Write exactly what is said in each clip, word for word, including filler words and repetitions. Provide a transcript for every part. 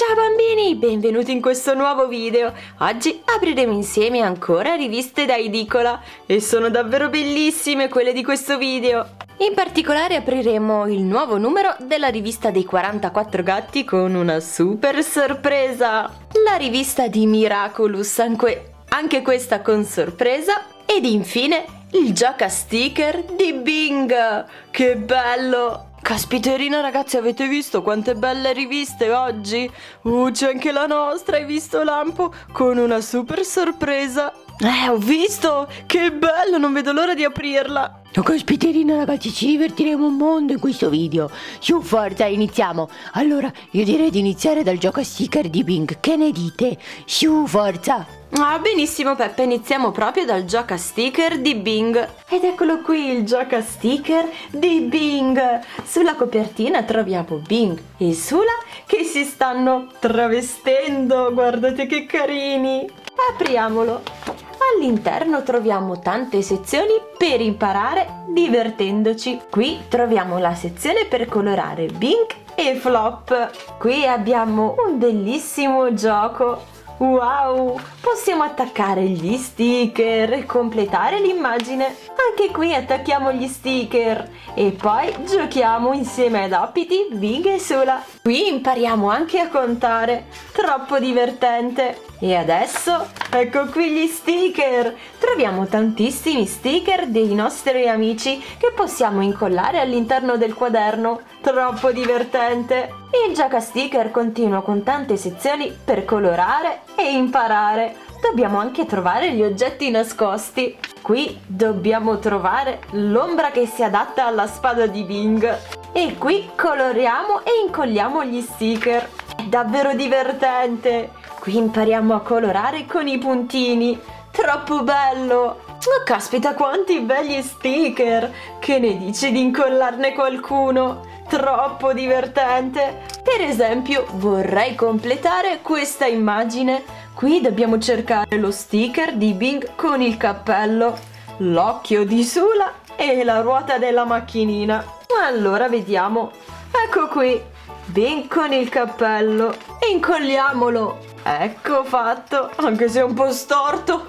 Ciao bambini, benvenuti in questo nuovo video. Oggi apriremo insieme ancora riviste da edicola e sono davvero bellissime quelle di questo video. In particolare apriremo il nuovo numero della rivista dei quarantaquattro gatti con una super sorpresa. La rivista di Miraculous, anche, anche questa con sorpresa. Ed infine il gioca sticker di Bing. Che bello! Caspiterina ragazzi, avete visto quante belle riviste oggi? Uh, c'è anche la nostra, hai visto Lampo? Con una super sorpresa. Eh, ho visto! Che bello, non vedo l'ora di aprirla. Oh, caspiterina ragazzi, ci divertiremo un mondo in questo video. Su, forza, iniziamo. Allora, io direi di iniziare dal gioco a sticker di Bing. Che ne dite? Su, forza. Ah, benissimo Peppa, iniziamo proprio dal gioca sticker di Bing. Ed eccolo qui il gioca sticker di Bing. Sulla copertina troviamo Bing e Sula che si stanno travestendo. Guardate che carini. Apriamolo. All'interno troviamo tante sezioni per imparare divertendoci. Qui troviamo la sezione per colorare Bing e Flop. Qui abbiamo un bellissimo gioco. Wow! Possiamo attaccare gli sticker e completare l'immagine. Anche qui attacchiamo gli sticker e poi giochiamo insieme ad ospiti Bing e Sula. Qui impariamo anche a contare. Troppo divertente! E adesso ecco qui gli sticker. Troviamo tantissimi sticker dei nostri amici che possiamo incollare all'interno del quaderno. Troppo divertente! Il gioca sticker continua con tante sezioni per colorare e imparare. Dobbiamo anche trovare gli oggetti nascosti. Qui dobbiamo trovare l'ombra che si adatta alla spada di Bing. E qui coloriamo e incolliamo gli sticker. È davvero divertente! Qui impariamo a colorare con i puntini. Troppo bello! Oh, caspita, quanti belli sticker! Che ne dici di incollarne qualcuno? Troppo divertente! Per esempio, vorrei completare questa immagine. Qui dobbiamo cercare lo sticker di Bing con il cappello, l'occhio di Sula e la ruota della macchinina. Allora vediamo. Ecco qui, Bing con il cappello. E incolliamolo. Ecco fatto, anche se è un po' storto.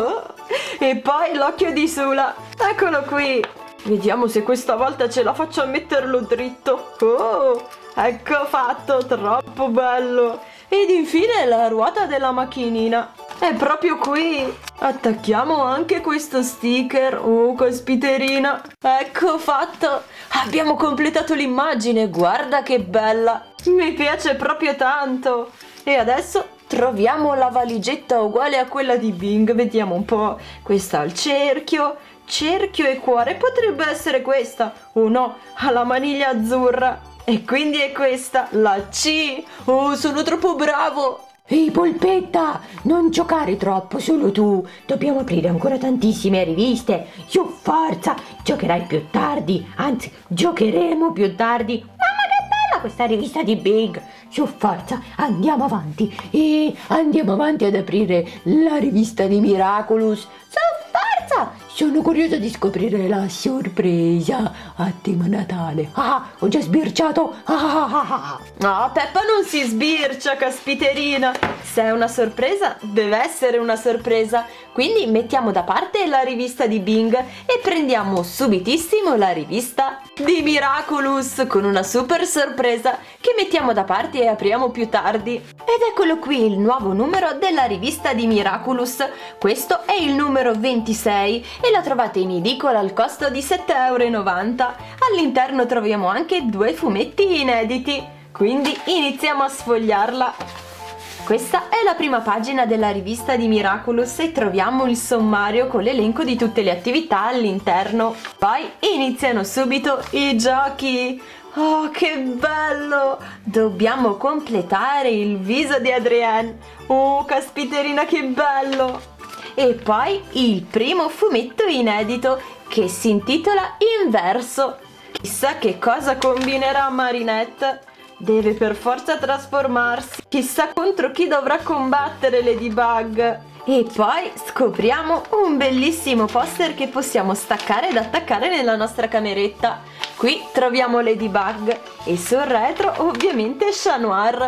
E poi l'occhio di Sula. Eccolo qui. Vediamo se questa volta ce la faccio a metterlo dritto. Oh, ecco fatto, troppo bello. Ed infine la ruota della macchinina. È proprio qui. Attacchiamo anche questo sticker. Oh, caspiterina. Ecco fatto. Abbiamo completato l'immagine. Guarda che bella. Mi piace proprio tanto. E adesso troviamo la valigetta uguale a quella di Bing. Vediamo un po'. Questa al cerchio. Cerchio e cuore. Potrebbe essere questa. Oh no, ha la maniglia azzurra. E quindi è questa, la C. Oh, sono troppo bravo. Ehi Polpetta, non giocare troppo solo tu. Dobbiamo aprire ancora tantissime riviste. Su, forza, giocherai più tardi. Anzi, giocheremo più tardi. Mamma che bella questa rivista di Bing. Su, forza, andiamo avanti. E andiamo avanti ad aprire la rivista di Miraculous. Su, forza! Sono curiosa di scoprire la sorpresa a tema Natale. Ah, ho già sbirciato. Ah, ah, ah. No, Peppa non si sbircia, caspiterina. Se è una sorpresa, deve essere una sorpresa. Quindi mettiamo da parte la rivista di Bing e prendiamo subitissimo la rivista di Miraculous con una super sorpresa che mettiamo da parte e apriamo più tardi. Ed eccolo qui il nuovo numero della rivista di Miraculous. Questo è il numero ventisei e la trovate in edicola al costo di sette e novanta euro. All'interno troviamo anche due fumetti inediti, quindi iniziamo a sfogliarla. Questa è la prima pagina della rivista di Miraculous e troviamo il sommario con l'elenco di tutte le attività all'interno. Poi iniziano subito i giochi. Oh, che bello! Dobbiamo completare il viso di Adrienne. Oh, caspiterina, che bello! E poi il primo fumetto inedito che si intitola Inverso. Chissà che cosa combinerà Marinette. Deve per forza trasformarsi. Chissà contro chi dovrà combattere Ladybug. E poi scopriamo un bellissimo poster che possiamo staccare ed attaccare nella nostra cameretta. Qui troviamo Ladybug e sul retro ovviamente Chat Noir.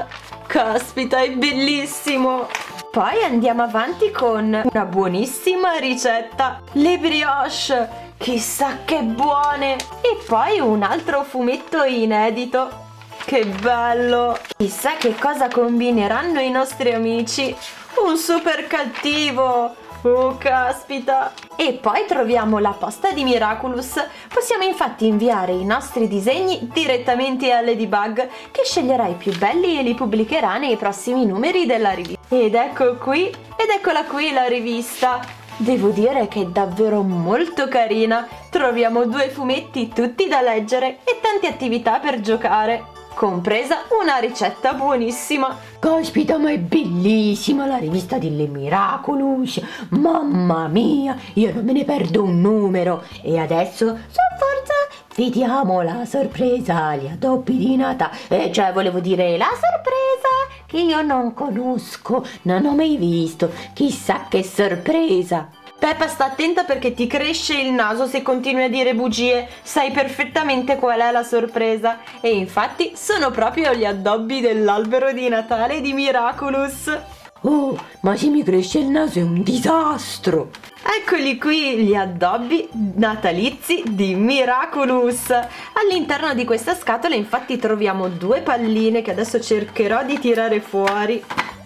Caspita, è bellissimo! Poi andiamo avanti con una buonissima ricetta, le brioche, chissà che buone! E poi un altro fumetto inedito, che bello! Chissà che cosa combineranno i nostri amici, un super cattivo! Oh, caspita! E poi troviamo la posta di Miraculous. Possiamo infatti inviare i nostri disegni direttamente a Ladybug, che sceglierà i più belli e li pubblicherà nei prossimi numeri della rivista. Ed ecco qui, ed eccola qui la rivista. Devo dire che è davvero molto carina. Troviamo due fumetti tutti da leggere e tante attività per giocare, compresa una ricetta buonissima. Caspita, ma è bellissima la rivista delle Miraculous! Mamma mia, io non me ne perdo un numero! E adesso, su forza, vediamo la sorpresa, gli addobbi di Natale, eh, cioè volevo dire la sorpresa che io non conosco, non ho mai visto, chissà che sorpresa! Peppa, sta attenta perché ti cresce il naso se continui a dire bugie. Sai perfettamente qual è la sorpresa. E infatti sono proprio gli addobbi dell'albero di Natale di Miraculous. Oh, ma se mi cresce il naso è un disastro! Eccoli qui gli addobbi natalizi di Miraculous. All'interno di questa scatola infatti troviamo due palline che adesso cercherò di tirare fuori.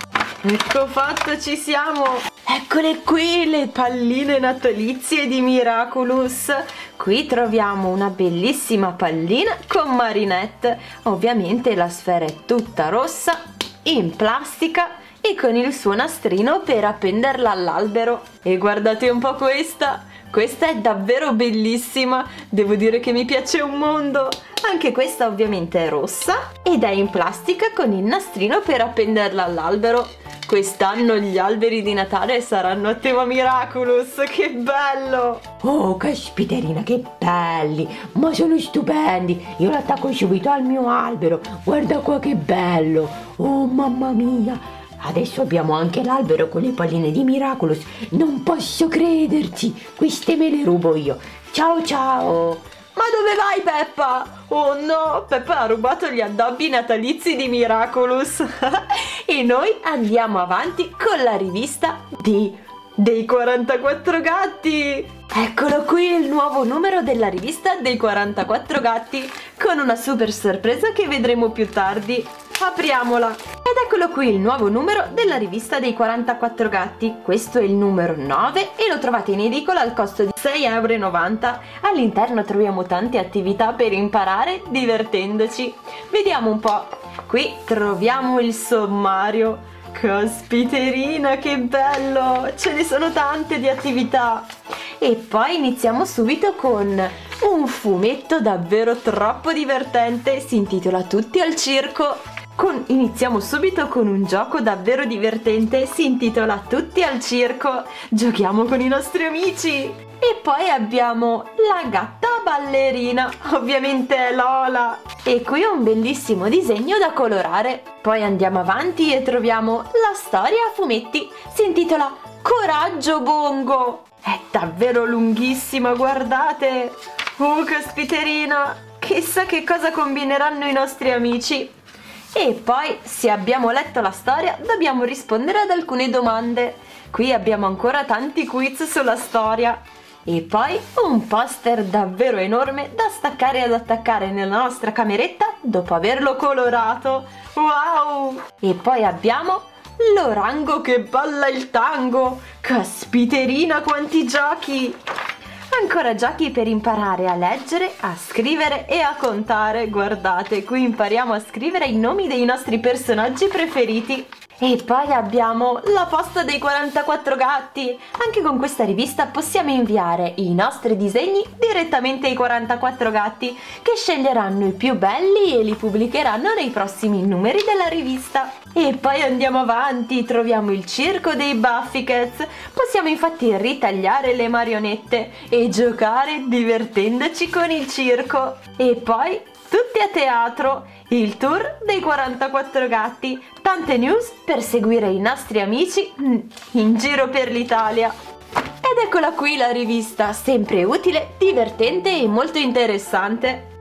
Ecco fatto, ci siamo! Eccole qui le palline natalizie di Miraculous. Qui troviamo una bellissima pallina con Marinette. Ovviamente la sfera è tutta rossa, in plastica e con il suo nastrino per appenderla all'albero. E guardate un po' questa! Questa è davvero bellissima, devo dire che mi piace un mondo. Anche questa ovviamente è rossa ed è in plastica con il nastrino per appenderla all'albero. Quest'anno gli alberi di Natale saranno a tema Miraculous, che bello! Oh, caspiterina, che belli! Ma sono stupendi! Io l'attacco subito al mio albero, guarda qua che bello! Oh, mamma mia! Adesso abbiamo anche l'albero con le palline di Miraculous. Non posso crederci! Queste me le rubo io. Ciao ciao! Ma dove vai, Peppa? Oh no, Peppa ha rubato gli addobbi natalizi di Miraculous. E noi andiamo avanti con la rivista di dei quarantaquattro gatti. Eccolo qui il nuovo numero della rivista dei quarantaquattro gatti, con una super sorpresa che vedremo più tardi. Apriamola! Ed eccolo qui il nuovo numero della rivista dei quarantaquattro gatti. Questo è il numero nove e lo trovate in edicola al costo di sei e novanta euro. All'interno troviamo tante attività per imparare divertendoci. Vediamo un po'. Qui troviamo il sommario. Caspiterina, che bello! Ce ne sono tante di attività. E poi iniziamo subito con un fumetto davvero troppo divertente. Si intitola Tutti al circo. Con, iniziamo subito con un gioco davvero divertente, si intitola Tutti al circo. Giochiamo con i nostri amici. E poi abbiamo la gatta ballerina, ovviamente è Lola. E qui un bellissimo disegno da colorare. Poi andiamo avanti e troviamo la storia a fumetti, si intitola Coraggio Bongo. È davvero lunghissima, guardate. Oh, caspiterina, chissà che cosa combineranno i nostri amici. E poi, se abbiamo letto la storia, dobbiamo rispondere ad alcune domande. Qui abbiamo ancora tanti quiz sulla storia. E poi un poster davvero enorme da staccare ed attaccare nella nostra cameretta dopo averlo colorato. Wow! E poi abbiamo l'orango che balla il tango. Caspiterina, quanti giochi! Ancora giochi per imparare a leggere, a scrivere e a contare. Guardate, qui impariamo a scrivere i nomi dei nostri personaggi preferiti. E poi abbiamo la posta dei quarantaquattro gatti. Anche con questa rivista possiamo inviare i nostri disegni direttamente ai quarantaquattro gatti, che sceglieranno i più belli e li pubblicheranno nei prossimi numeri della rivista. E poi andiamo avanti, troviamo il circo dei Buffy Cats. Possiamo infatti ritagliare le marionette e giocare divertendoci con il circo. E poi tutti a teatro, il tour dei quarantaquattro gatti, tante news per seguire i nostri amici in giro per l'Italia. Ed eccola qui la rivista, sempre utile, divertente e molto interessante.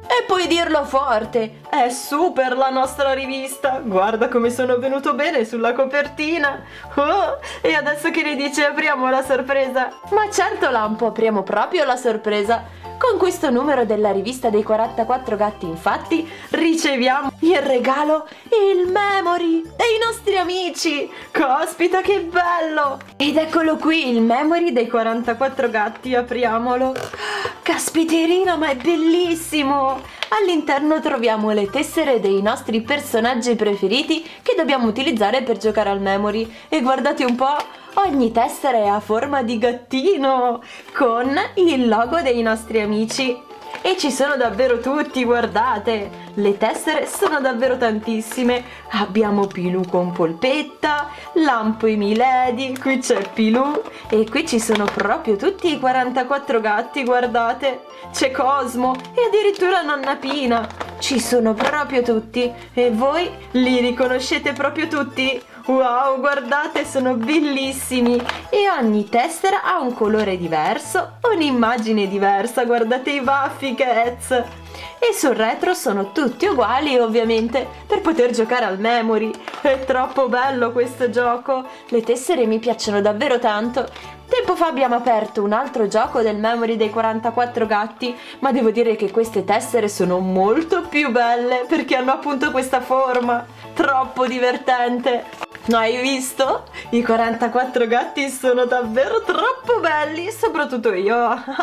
E puoi dirlo forte, è super la nostra rivista, guarda come sono venuto bene sulla copertina. Oh, e adesso che ne dici apriamo la sorpresa? Ma certo Lampo, apriamo proprio la sorpresa. Con questo numero della rivista dei quarantaquattro gatti infatti riceviamo il regalo, il memory dei nostri amici. Caspita che bello! Ed eccolo qui il memory dei quarantaquattro gatti, apriamolo. Caspiterina, ma è bellissimo! All'interno troviamo le tessere dei nostri personaggi preferiti che dobbiamo utilizzare per giocare al memory. E guardate un po', ogni tessera è a forma di gattino con il logo dei nostri amici. E ci sono davvero tutti, guardate! Le tessere sono davvero tantissime. Abbiamo Pilù con Polpetta, Lampo e Milady, qui c'è Pilù e qui ci sono proprio tutti i quarantaquattro gatti, guardate! C'è Cosmo e addirittura Nonna Pina. Ci sono proprio tutti e voi li riconoscete proprio tutti? Wow, guardate, sono bellissimi e ogni tessera ha un colore diverso, un'immagine diversa, guardate i baffi Cats! E sul retro sono tutti uguali ovviamente per poter giocare al memory. È troppo bello questo gioco, le tessere mi piacciono davvero tanto. Tempo fa abbiamo aperto un altro gioco del memory dei quarantaquattro gatti, ma devo dire che queste tessere sono molto più belle perché hanno appunto questa forma, troppo divertente. Hai visto? I quarantaquattro gatti sono davvero troppo belli, soprattutto io.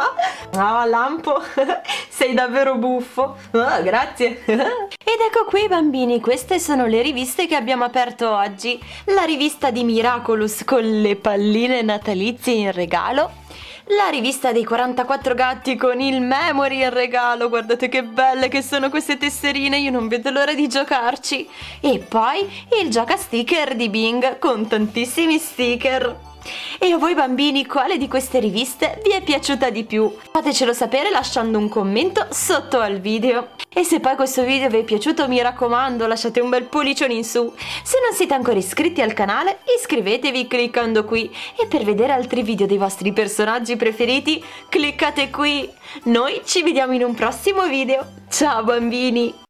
Ah, Lampo, sei davvero buffo. Ah, grazie. Ed ecco qui bambini, queste sono le riviste che abbiamo aperto oggi. La rivista di Miraculous con le palline natalizie in regalo. La rivista dei quarantaquattro gatti con il memory in regalo, guardate che belle che sono queste tesserine, io non vedo l'ora di giocarci. E poi il gioca sticker di Bing con tantissimi sticker. E a voi bambini quale di queste riviste vi è piaciuta di più? Fatecelo sapere lasciando un commento sotto al video. E se poi questo video vi è piaciuto mi raccomando lasciate un bel pollicione in su. Se non siete ancora iscritti al canale iscrivetevi cliccando qui. E per vedere altri video dei vostri personaggi preferiti cliccate qui. Noi ci vediamo in un prossimo video. Ciao bambini!